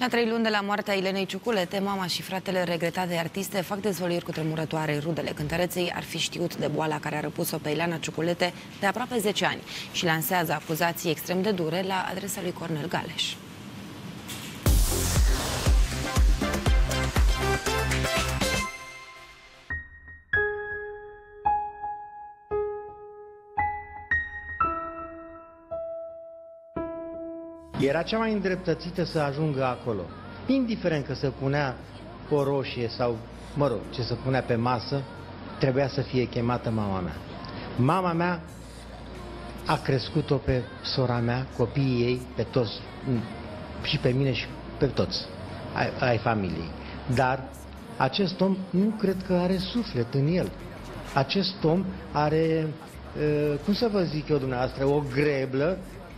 La 3 luni de la moartea Ilenei Ciuculete, mama și fratele regretate artiste fac dezvăluiri cutremurătoare. Rudele cântăreței ar fi știut de boala care a răpus-o pe Ileana Ciuculete de aproape 10 ani și lansează acuzații extrem de dure la adresa lui Cornel Galeș. Era cea mai îndreptățită să ajungă acolo. Indiferent că se punea o roșie sau, mă rog, ce se punea pe masă, trebuia să fie chemată mama mea. Mama mea a crescut-o pe sora mea, copiii ei, pe toți, și pe mine și pe toți, ai familiei. Dar acest om nu cred că are suflet în el. Acest om are, cum să vă zic eu dumneavoastră, o greblă,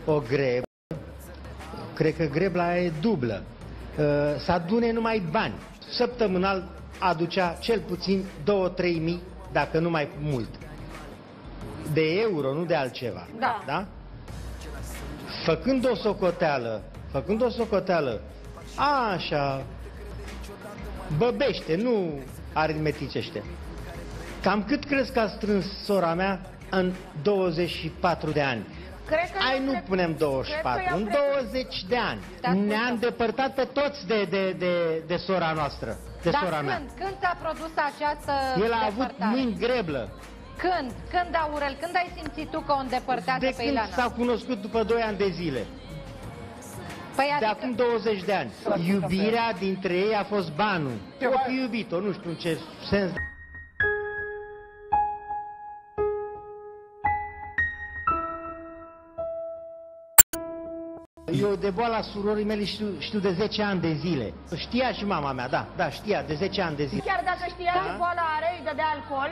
cred că grebla aia e dublă. Să adune numai bani. Săptămânal aducea cel puțin 2-3 mii, dacă nu mai mult. De euro, nu de altceva. Da. Da? Făcând o socoteală, așa, băbește, nu aritmeticește. Cam cât crezi că a strâns sora mea în 24 de ani? Hai, nu punem 24, în 20 de ani. Ne-a îndepărtat pe toți de sora noastră, de sora mea. Când s-a produs această El a avut mâini greblă. Când, Aurel, când ai simțit tu că o îndepărtează pe Ileana? De când s-au cunoscut după 2 ani de zile. Păi de acum 20 de ani. Iubirea dintre ei a fost banul. O fi iubit-o, nu știu în ce sens. Eu de boala surorii mele știu de 10 ani de zile. Știa și mama mea, da, știa de 10 ani de zile. Chiar dacă știa ce boală are, îi dădea alcool?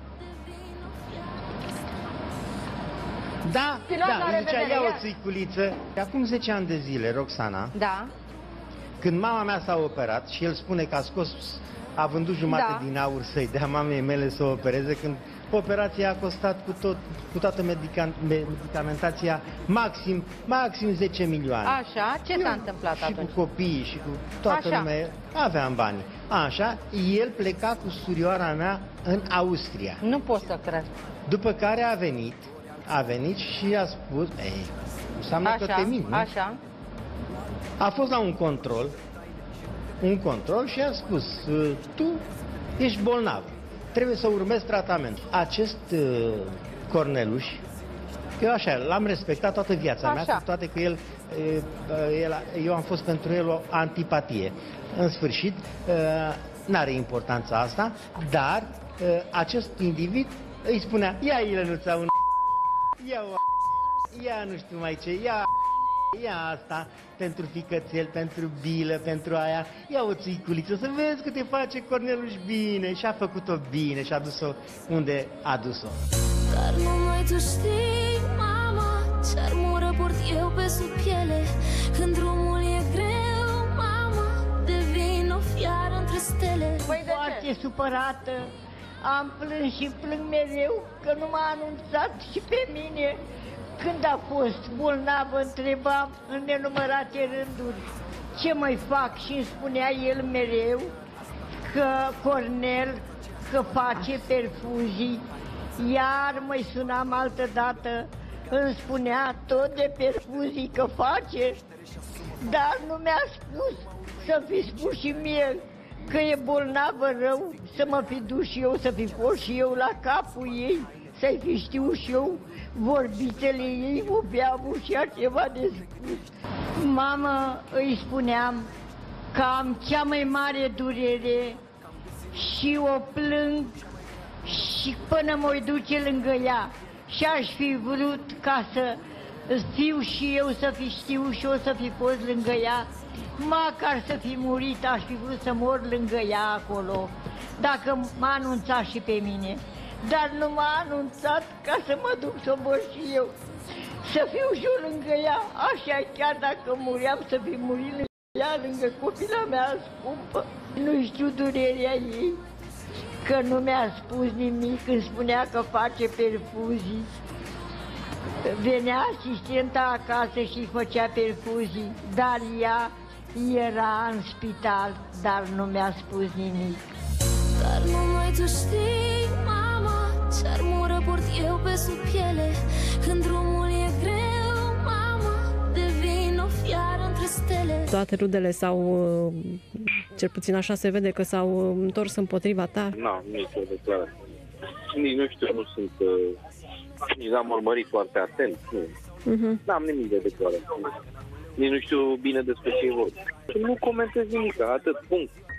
Da, îi zicea, ia o țiculiță. Acum 10 ani de zile, Roxana, da, când mama mea s-a operat și el spune că a vândut jumătate din aur să-i dea mamei mele să o opereze, când operația a costat cu toată medicamentația maxim 10 milioane. Așa, ce s-a întâmplat atunci? Și cu copiii și cu toată lumea, aveam bani. Așa, el pleca cu surioara mea în Austria. Nu pot să cred. După care a venit și a spus, înseamnă că te mint, nu? Așa. A fost la un control și a spus, tu ești bolnav, trebuie să urmezi tratament. Acest Corneluș, eu așa, l-am respectat toată viața mea, cu toate că eu am fost pentru el o antipatie. În sfârșit, n-are importanța asta, dar acest individ îi spunea, ia Ilenuța, ia nu știu mai ce, ia asta pentru ficățel, pentru bilă, pentru aia, ia o țiculiță, să vezi că te face Corneluș bine. Și a făcut-o bine și a dus-o unde a dus-o. Dar numai tu știi, mama, ce-ar mură port eu pe sub piele. Când drumul e greu, mama, devin o fiară între stele. Foarte supărată, am plâns și plâng mereu că nu m-a anunțat și pe mine. Când a fost bolnavă, întrebam în nenumărate rânduri ce mai fac și îmi spunea el mereu că Cornel, că face perfuzii. Iar mai sunam altă dată, îmi spunea tot de perfuzii că face, dar nu mi-a spus să fi spus și mie că e bolnavă rău, să mă fi dus și eu, să fi fost și eu la capul ei, să-i fi știut și eu vorbitele ei, vorbeam și ceva de spus. Mamă, îi spuneam că am cea mai mare durere și o plâng și până mă duce lângă ea. Și aș fi vrut ca să fiu și eu, să fi știut și eu să fi fost lângă ea. Măcar să fi murit, aș fi vrut să mor lângă ea acolo, dacă m-a anunțat și pe mine. Dar nu m-a anunțat ca să mă duc să mor și eu, să fiu și eu lângă ea. Așa, chiar dacă muream, să fi murit lângă ea, lângă copila mea scumpă. Nu știu durerea ei, că nu mi-a spus nimic când spunea că face perfuzii. Venea asistenta acasă și făcea perfuzii, dar ea era în spital, dar nu mi-a spus nimic. Dar numai tu știi, mama, ce armură port eu pe sub piele. Când drumul e greu, mama, devin o fiară între stele. Toate rudele s-au, cel puțin așa se vede, că s-au întors împotriva ta. Nu, nici o declarație. Nici nu știu, nu sunt... Nici l-am urmărit foarte atent. Nu. N-am nimic de declarație. Nici nu știu bine despre ce e vorba. Nu comentez nimic, atât, punct.